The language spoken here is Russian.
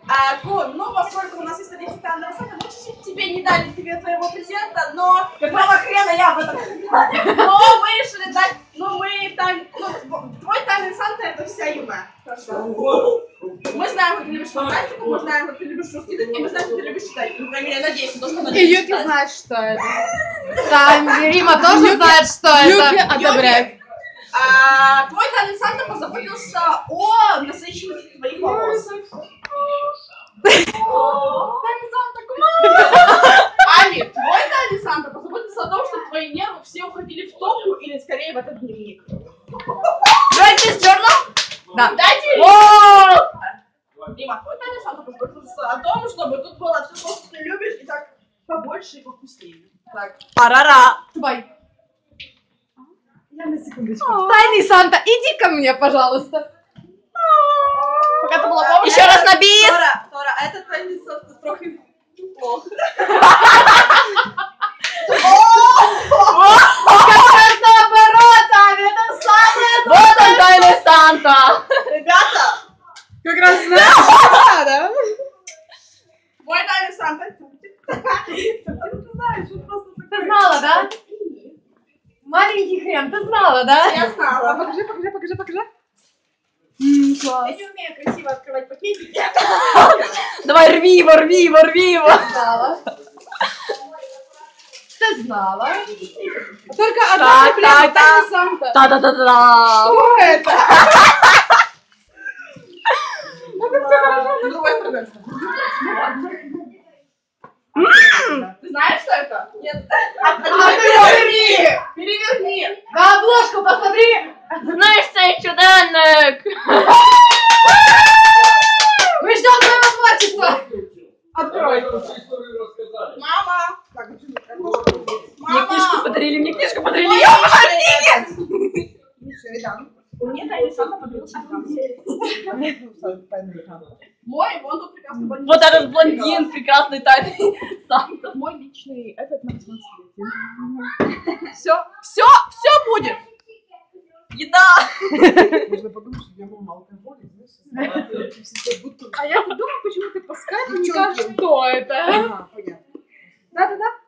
Ну, поскольку у нас есть традиция Тайного Санта, мы чуть-чуть тебе не дали твоего презента, но какого хрена я об этом говорила? Но мы решили дать, твой Тайный Санта это вся Юна. Мы знаем, как ты любишь фантастику, мы знаем, как ты любишь русский язык, и мы знаем, как ты любишь читать. По крайней мере, я надеюсь, что она любит читать. И Юки знает, что это. Да, Рима тоже знает, что это. Юки одобряет. Твой Тайный Санта позаботился о насыщенности твоих волос. Тайный Санта, Ами, твой Тайный Санта позаботился о том, чтобы твои нервы все уходили в топку или скорее в этот дневник. Давайте с journal? Да. Дайте Дима, твой Тайный Санта позаботился о том, чтобы тут было все, что ты любишь, и так побольше и повкуснее. Так. Парара. Твой. Я на секундочку. Тайный Санта, иди ко мне, пожалуйста. Пока это было помощь. Еще раз на бис. Тора, а это Тайный Санта трохи плохо. Как раз наоборот, Аня, это самое. Вот он, Тайный Санта. Ребята, как раз знаешь, да? мой Тайный Санта. Ты знаешь, что просто такое. Ты знала, да? Маленький хрен, ты знала, да? Я знала. Покажи. Я не умею красиво открывать пакетики. Давай, рви его. Знала. Ты знала. Только одна проблема, Тайный Санта. Да. Что это? Это все хорошо. С другой стороны. Ты знаешь, что это? Нет. Переверни. На обложку посмотри. Знаешь, цей чуденник. Мы ждем твоего творчества. Открой. Мама. Мне книжку подарили. Мне Тайный Санта подарил шоколад. Мой, вон тут прекрасный блондин. Вот этот блондин, прекрасный Тайный Санта. Мой личный, этот на 18 лет. Все будет. Еда. Можно подумать, что я мама алкоголя, знаешь, А я думаю, почему ты по скайпу не скажешь, что это. Ага, понятно. Да.